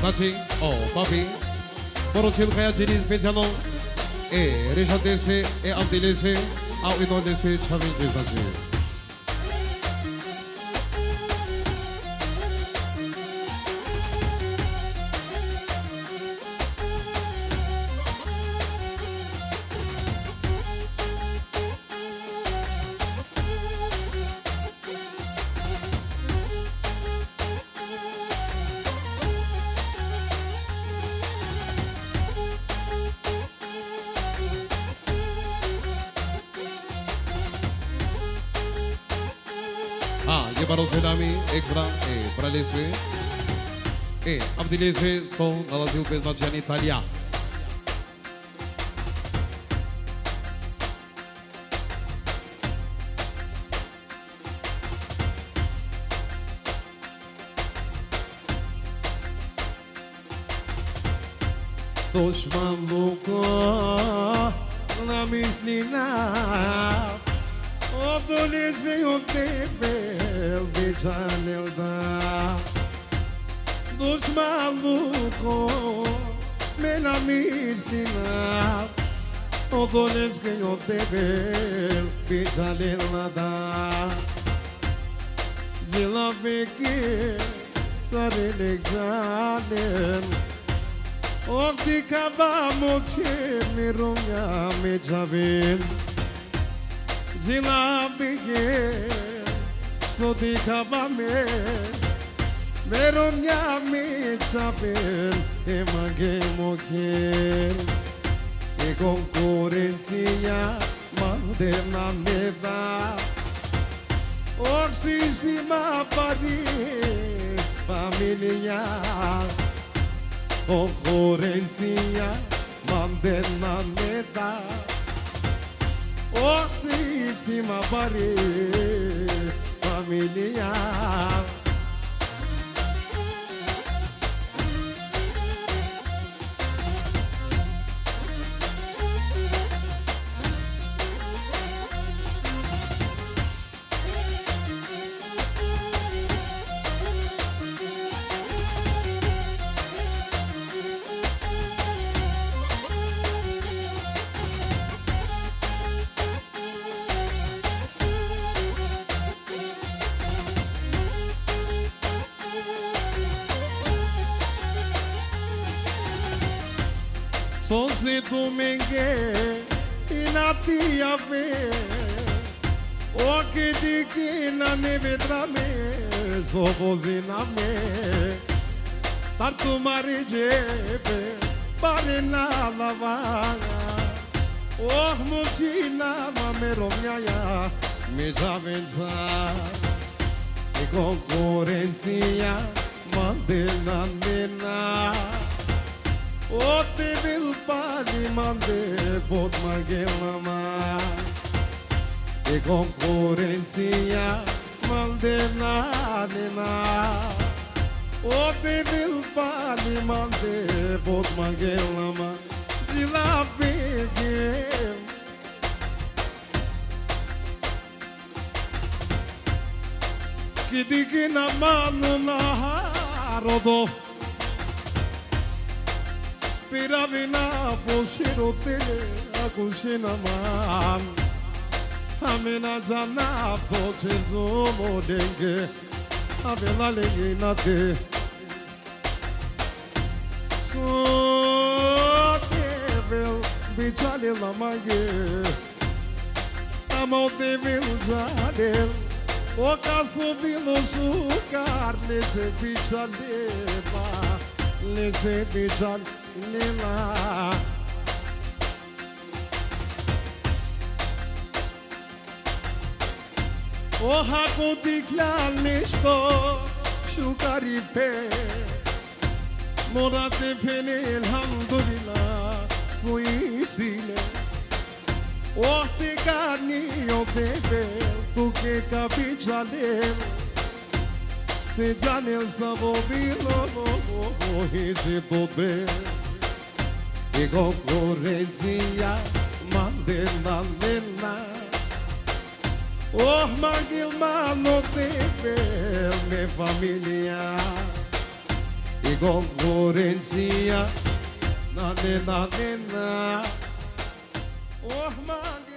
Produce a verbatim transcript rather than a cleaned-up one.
Tati, oh, papi. Porocil kaya jenis spesialno. Eh, Risha dese, eh, Abdi dese, au ino dese, Chavi dese. Para o Senami, extra, e para lese, e abdilese são na Brasil pesnatia em Itália. Todos malucos na mislina. Odoleze o tebel de janelda dos malucos me na mistina. Odoleze o tebel de janelda de la veke sare le janen o di cavamo che mi romia me javen Zila bige so di kabame mero nyami saben e mage moke e concorrencia mandena meda oxisima pari familia concorrencia mandena meda Oxíssima pare familiar. Só se tu mengue e na tia vê o que de que na neve trame só você na me tartu marijebe pare na lavana o mochina mameromia me javenza e concorrencia mandena nena O te vil pali mande pot magema e concorrencia mandena nena O te vil pali mande pot magema de la pegue que diga na mano na rodo Piravina poshirote akushina man Amena jana soche zomo denge Avela lengina te So devil bichale la maye Amo devil jadel O caso vilo sucar nesse bichale pa Nesse bichale Nela O hako dikla nisto shukaripe Morate pene alhamdulillah suisile O te cani o bebe tu que capichalem Se janel savovilo Isi tobe E concorrencia mandena nena Oh magil mano te per me familia E concorrência. Na, na, na, na. Oh, man.